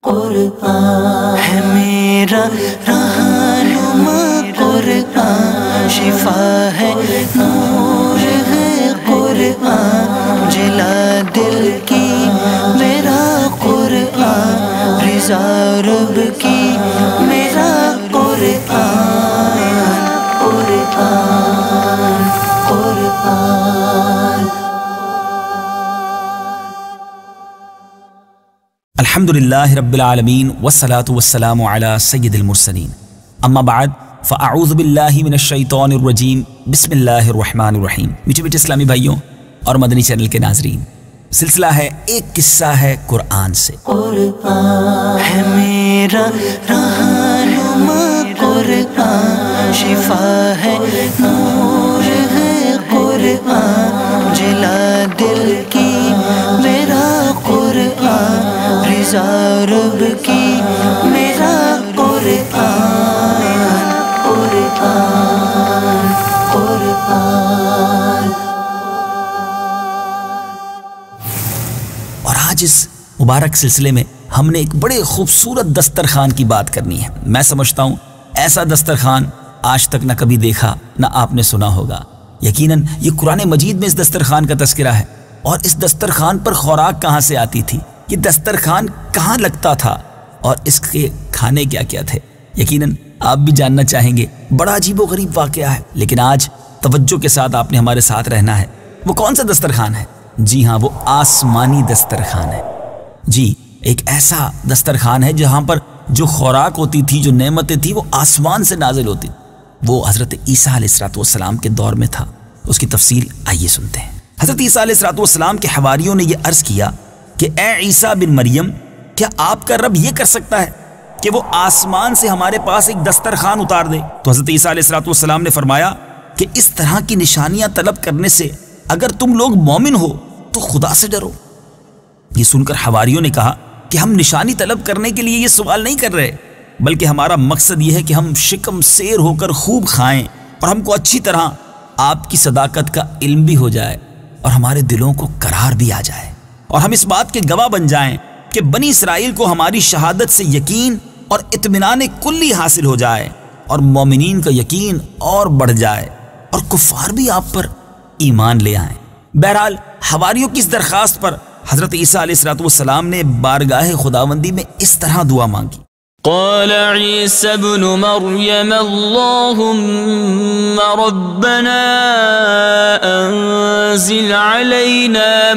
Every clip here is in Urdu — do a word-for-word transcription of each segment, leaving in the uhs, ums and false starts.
قرآن ہے میرا رہنما، قرآن شفا ہے، نور ہے قرآن، جلا دل کی میرا قرآن، رضا رب کی میرا قرآن، قرآن قرآن۔ الحمدللہ رب العالمین والصلاة والسلام علی سید المرسلین، اما بعد فاعوذ باللہ من الشیطان الرجیم، بسم اللہ الرحمن الرحیم۔ میٹھے میٹھے اسلامی بھائیوں اور مدنی چینل کے ناظرین، سلسلہ ہے ایک قصہ ہے قرآن سے۔ قرآن ہے میرا رہنما، قرآن شفا ہے، نور ہے قرآن، جلا دل کی میرا قرآن، رضا رب کی میرا قرآن، قرآن قرآن۔ اور آج اس مبارک سلسلے میں ہم نے ایک بڑے خوبصورت دسترخوان کی بات کرنی ہے۔ میں سمجھتا ہوں ایسا دسترخوان آج تک نہ کبھی دیکھا نہ آپ نے سنا ہوگا۔ یقیناً یہ قرآن مجید میں اس دسترخوان کا تذکرہ ہے، اور اس دسترخوان پر خوراک کہاں سے آتی تھی، یہ دسترخوان کہاں لگتا تھا، اور اس کے کھانے کیا کیا تھے۔ یقیناً آپ بھی جاننا چاہیں گے۔ بڑا عجیب و غریب واقعہ ہے، لیکن آج توجہ کے ساتھ آپ نے ہمارے ساتھ رہنا ہے۔ وہ کون سا دسترخوان ہے؟ جی ہاں، وہ آسمانی دسترخوان ہے۔ جی، ایک ایسا دسترخوان ہے جہاں پر جو خوراک ہوتی تھی، جو نعمتیں تھی، وہ آسمان سے نازل ہوتی۔ وہ حضرت عیسیٰ علیہ السلام کے دور میں تھا۔ اس کی تفصیل آئیے سنتے ہیں۔ حضرت عیسیٰ علیہ السلام کے حواریوں نے یہ عرض کیا کہ اے عیسیٰ بن مریم، کیا آپ کا رب یہ کر سکتا ہے کہ وہ آسمان سے ہمارے پاس ایک دسترخوان اتار دے؟ تو حضرت عیسیٰ علیہ السلام نے فرمایا کہ اس طرح کی نشانیاں طلب کرنے سے اگر تم لوگ مومن ہو تو خدا سے ڈرو۔ یہ سن کر حواریوں نے کہا کہ ہم نشانی طلب کرنے کے لیے یہ سوال نہیں کر رہے، بلکہ ہمارا مقصد یہ ہے کہ ہم شکم سیر ہو کر خوب کھائیں، اور ہم کو اچھی طرح آپ کی صداقت کا علم بھی ہو جائے، اور ہمارے دلوں کو قرار بھی آ جائے، اور ہم اس بات کے گواہ بن جائیں کہ بنی اسرائیل کو ہماری شہادت سے یقین اور اطمینان کلی حاصل ہو جائے، اور مومنین کا یقین اور بڑھ جائے، اور کفار بھی آپ پر ایمان لے آئیں۔ بہرحال حواریوں کی اس درخواست پر حضرت عیسیٰ علیہ السلام نے بارگاہ خداوندی میں اس طرح دعا مانگی۔ قال عيسى ابن مريم اللهم ربنا أنزل علينا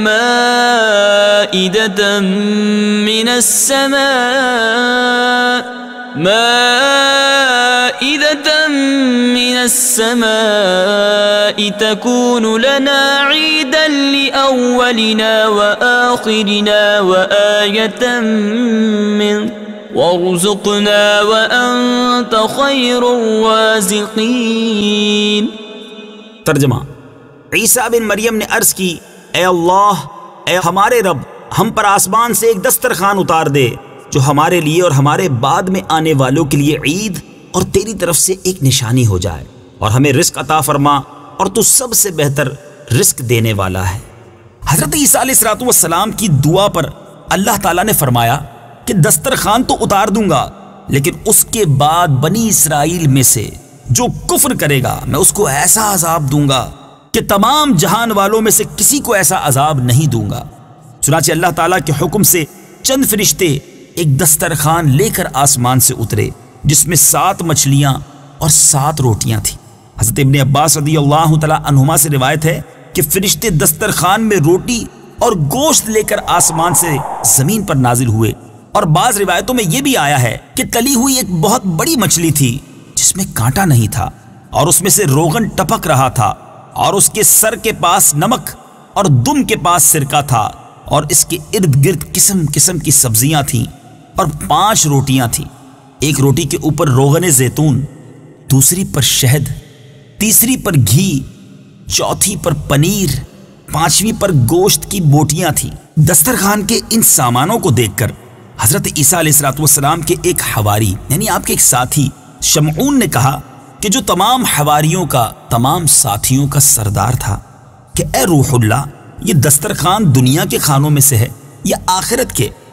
مائدة من السماء مائدة من السماء تكون لنا عيدا لأولنا وآخرنا وآية منك وارزقنا وانت خیر الرازقین۔ ترجمہ: عیسیٰ بن مریم نے عرض کی، اے اللہ، اے ہمارے رب، ہم پر آسمان سے ایک دسترخوان اتار دے جو ہمارے لیے اور ہمارے بعد میں آنے والوں کے لیے عید اور تیری طرف سے ایک نشانی ہو جائے، اور ہمیں رزق عطا فرما، اور تو سب سے بہتر رزق دینے والا ہے۔ حضرت عیسیٰ علیہ السلام کی دعا پر اللہ تعالیٰ نے فرمایا کہ دسترخوان تو اتار دوں گا، لیکن اس کے بعد بنی اسرائیل میں سے جو کفر کرے گا میں اس کو ایسا عذاب دوں گا کہ تمام جہان والوں میں سے کسی کو ایسا عذاب نہیں دوں گا۔ چنانچہ اللہ تعالیٰ کے حکم سے چند فرشتے ایک دسترخوان لے کر آسمان سے اترے، جس میں سات مچھلیاں اور سات روٹیاں تھیں۔ حضرت ابن عباس رضی اللہ تعالیٰ عنہما سے روایت ہے کہ فرشتے دسترخوان میں روٹی اور گوشت لے کر آسمان سے زمین پر نازل ہوئے، اور بعض روایتوں میں یہ بھی آیا ہے کہ تلی ہوئی ایک بہت بڑی مچھلی تھی جس میں کانٹا نہیں تھا، اور اس میں سے روغن ٹپک رہا تھا، اور اس کے سر کے پاس نمک اور دم کے پاس سرکہ تھا، اور اس کے ارد گرد قسم قسم کی سبزیاں تھیں، اور پانچ روٹیاں تھیں۔ ایک روٹی کے اوپر روغن زیتون، دوسری پر شہد، تیسری پر گھی، چوتھی پر پنیر، پانچویں پر گوشت کی بوٹیاں تھیں۔ دسترخوان کے ان سامانوں کو دیکھ کر حضرت عیسیٰ علیہ السلام کے ایک حواری یعنی آپ کے ایک ساتھی شمعون نے کہا کہ جو تمام حواریوں کا، تمام ساتھیوں کا سردار تھا، کہ اے روح اللہ، یہ دسترخوان دنیا کے کھانوں میں سے ہے یا آخرت کے؟ تو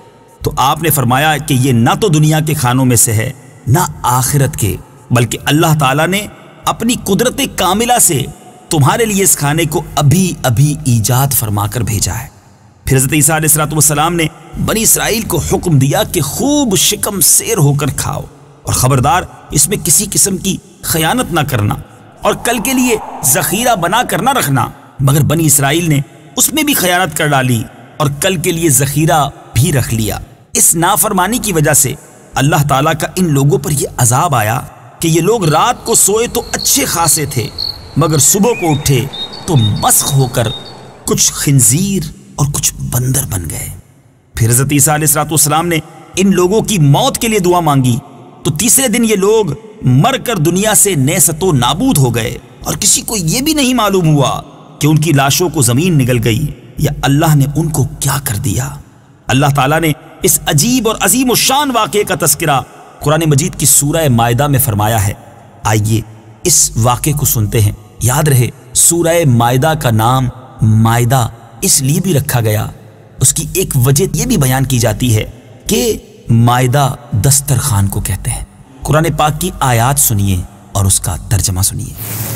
تو آپ نے فرمایا کہ یہ نہ تو دنیا کے کھانوں میں سے ہے نہ آخرت کے، بلکہ اللہ تعالیٰ نے اپنی قدرت کاملہ سے تمہارے لیے اس کھانے کو ابھی ابھی ایجاد فرما کر بھیجا ہے۔ پھر حضرت عیسیٰ علیہ السلام نے بنی اسرائیل کو حکم دیا کہ خوب شکم سیر ہو کر کھاؤ، اور خبردار اس میں کسی قسم کی خیانت نہ کرنا، اور کل کے لیے ذخیرہ بنا کر نہ رکھنا۔ مگر بنی اسرائیل نے اس میں بھی خیانت کر ڈالی اور کل کے لیے ذخیرہ بھی رکھ لیا۔ اس نافرمانی کی وجہ سے اللہ تعالیٰ کا ان لوگوں پر یہ عذاب آیا کہ یہ لوگ رات کو سوئے تو اچھے خاصے تھے، مگر صبح کو اٹھے تو مسخ ہو کر کچھ خنزیر اور کچھ بندر بن گئے۔ پھر حضرت عیسیٰ علیہ السلام نے ان لوگوں کی موت کے لیے دعا مانگی تو تیسرے دن یہ لوگ مر کر دنیا سے نیست و نابود ہو گئے، اور کسی کو یہ بھی نہیں معلوم ہوا کہ ان کی لاشوں کو زمین نگل گئی یا اللہ نے ان کو کیا کر دیا۔ اللہ تعالیٰ نے اس عجیب اور عظیم الشان واقعے کا تذکرہ قرآن مجید کی سورہ مائدہ میں فرمایا ہے۔ آئیے اس واقعے کو سنتے ہیں۔ یاد رہے سورہ مائدہ کا نام مائدہ اس لیے بھی رکھا گیا، اس کی ایک وجہ یہ بھی بیان کی جاتی ہے کہ مائدہ دسترخوان کو کہتے ہیں۔ قرآن پاک کی آیات سنیے اور اس کا ترجمہ سنیے۔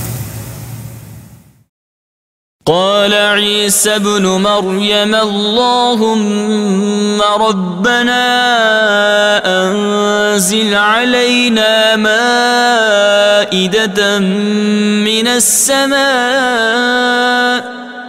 قال عيسى ابن مريم اللهم ربنا أنزل علينا مائدة من السماء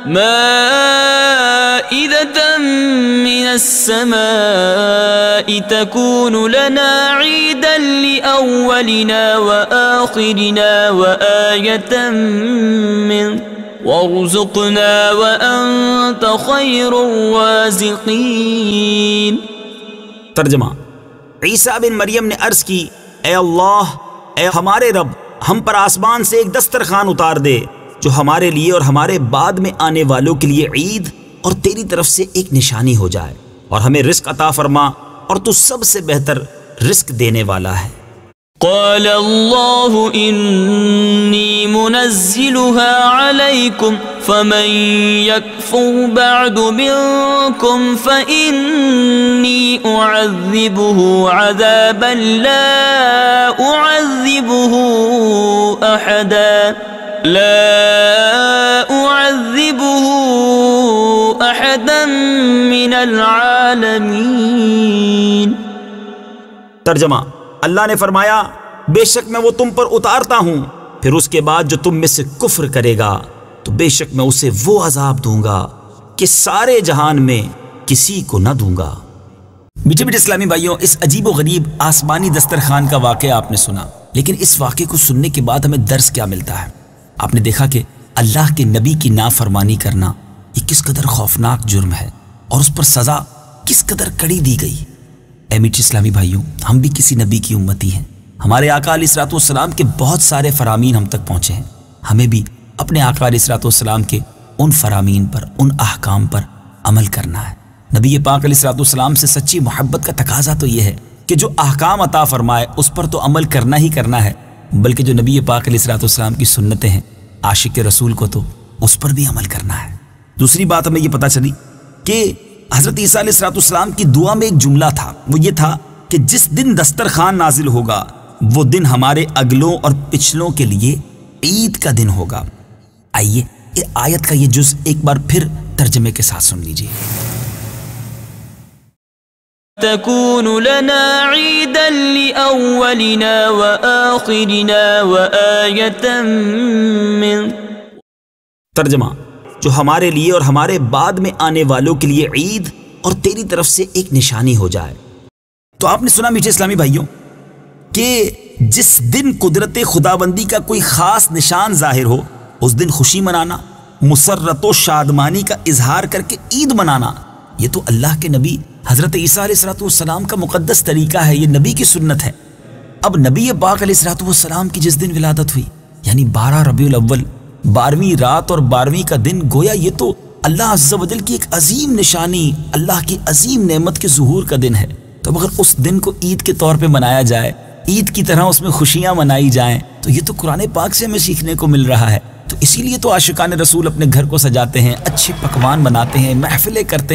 مائدة من السماء تكون لنا عيدا لأولنا وآخرنا وآية منك وارزقنا وأنت خير الرازقين۔ ترجمہ: عیسیٰ بن مریم نے عرض کی، اے اللہ، اے ہمارے رب، ہم پر آسمان سے ایک دسترخوان اتار دے جو ہمارے لیے اور ہمارے بعد میں آنے والوں کے لیے عید اور تیری طرف سے ایک نشانی ہو جائے، اور ہمیں رزق عطا فرما، اور تو سب سے بہتر رزق دینے والا ہے۔ قال الله إني منزلها عليكم فمن يكفر بعد منكم فإني أعذبه عذابا لا أعذبه أحدا لا أعذبه أحدا من العالمين۔ ترجمہ: اللہ نے فرمایا، بے شک میں وہ تم پر اتارتا ہوں، پھر اس کے بعد جو تم میں سے کفر کرے گا تو بے شک میں اسے وہ عذاب دوں گا کہ سارے جہان میں کسی کو نہ دوں گا۔ میٹھے میٹھے اسلامی بھائیوں، اس عجیب و غریب آسمانی دسترخوان کا واقعہ آپ نے سنا، لیکن اس واقعے کو سننے کے بعد ہمیں درس کیا ملتا ہے؟ آپ نے دیکھا کہ اللہ کے نبی کی نافرمانی کرنا یہ کس قدر خوفناک جرم ہے، اور اس پر سزا کس قدر کڑی دی گئی۔ اے میٹھے اسلامی بھائیوں، ہم بھی کسی نبی کی امتی ہیں، ہمارے آقا علیہ الصلوۃ والسلام کے بہت سارے فرامین ہم تک پہنچے ہیں، ہمیں بھی اپنے آقا علیہ الصلوۃ والسلام کے ان فرامین پر، ان احکام پر عمل کرنا ہے۔ نبی پاک علیہ الصلوۃ والسلام سے سچی محبت کا تقاضا تو یہ ہے کہ جو احکام عطا فرمائے اس پر تو عمل کرنا ہی کرنا ہے، بلکہ جو نبی پاک علیہ الصلوۃ والسلام کی سنتیں ہیں، عاشق رسول کو تو اس پر بھی عمل کرنا ہے۔ دوسری بات ہمیں یہ پتہ چلی کہ حضرت عیسیٰ علیہ السلام کی دعا میں ایک جملہ تھا، وہ یہ تھا کہ جس دن دسترخوان نازل ہوگا وہ دن ہمارے اگلوں اور پچھلوں کے لیے عید کا دن ہوگا۔ آئیے آیت کا یہ جز ایک بار پھر ترجمے کے ساتھ سن لیجیے۔ تكون لنا عيدا لأولنا وآخرنا وآية منك۔ ترجمہ: جو ہمارے لیے اور ہمارے بعد میں آنے والوں کے لیے عید اور تیری طرف سے ایک نشانی ہو جائے۔ تو آپ نے سنا میٹھے اسلامی بھائیوں کہ جس دن قدرت خداوندی کا کوئی خاص نشان ظاہر ہو اس دن خوشی منانا، مسرت و شادمانی کا اظہار کر کے عید منانا، یہ تو اللہ کے نبی حضرت عیسیٰ علیہ السلام کا مقدس طریقہ ہے، یہ نبی کی سنت ہے۔ اب نبی پاک علیہ السلام کی جس دن ولادت ہوئی یعنی بارہ ربیع الاول، بارہویں رات اور بارہویں کا دن، گویا یہ تو اللہ عز و جل کی ایک عظیم نشانی، اللہ کی عظیم نعمت کے ظہور کا دن ہے۔ تو اگر اس دن کو عید کے طور پہ منایا جائے، عید کی طرح اس میں خوشیاں منائی جائیں، تو یہ تو قرآن پاک سے ہمیں سیکھنے کو مل رہا ہے۔ تو اسی لیے تو عاشقان رسول اپنے گھر کو سجاتے ہیں، اچھے پکوان بناتے ہیں، محفلیں کرتے ہیں،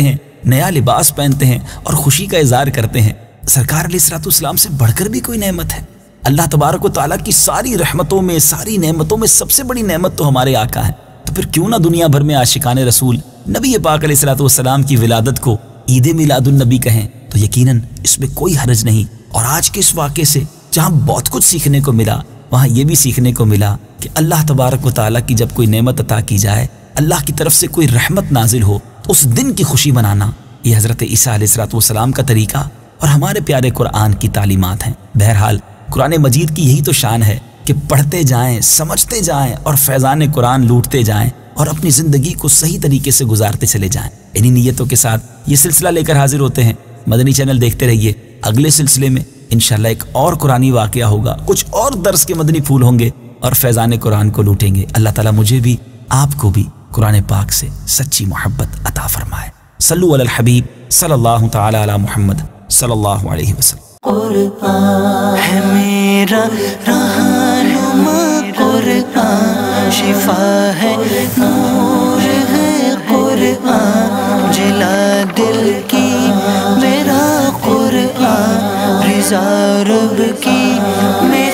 نیا لباس پہنتے ہیں اور خوشی کا اظہار کرتے ہیں۔ سرکار علیہ الصلوۃ والسلام سے بڑھ کر بھی کوئی نعمت ہے؟ اللہ تبارک و تعالیٰ کی ساری رحمتوں میں، ساری نعمتوں میں سب سے بڑی نعمت تو ہمارے آقا ہے۔ تو پھر کیوں نہ دنیا بھر میں عاشقان رسول نبی پاک علیہ الصلوۃ والسلام کی ولادت کو عید میلاد النبی کہیں؟ تو یقیناً اس میں کوئی حرج نہیں۔ اور آج کے اس واقعے سے جہاں بہت کچھ سیکھنے کو ملا، وہاں یہ بھی سیکھنے کو ملا کہ اللہ تبارک و تعالیٰ کی جب کوئی نعمت عطا کی جائے، اللہ کی طرف سے کوئی رحمت نازل ہو، تو اس دن کی خوشی منانا یہ حضرت عیسیٰ علیہ الصلوۃ والسلام کا طریقہ اور ہمارے پیارے قرآن کی تعلیمات ہیں۔ بہرحال قرآن مجید کی یہی تو شان ہے کہ پڑھتے جائیں، سمجھتے جائیں اور فیضان قرآن لوٹتے جائیں اور اپنی زندگی کو صحیح طریقے سے گزارتے چلے جائیں۔ انہی نیتوں کے ساتھ یہ سلسلہ لے کر حاضر ہوتے ہیں۔ مدنی چینل دیکھتے رہیے۔ اگلے سلسلے میں انشاءاللہ ایک اور قرآنی واقعہ ہوگا، کچھ اور درس کے مدنی پھول ہوں گے اور فیضان قرآن کو لوٹیں گے۔ اللہ تعالیٰ مجھے بھی آپ کو بھی قرآن پاک سے سچی محبت عطا فرمائے۔ صلو علی الحبیب صلی اللہ تعالی علی محمد صلی اللہ علیہ وسلم۔ قرآن ہے میرا رہنما، قرآن شفا ہے، نور ہے قرآن، جلا دل کی میرا قرآن، رضا رب کی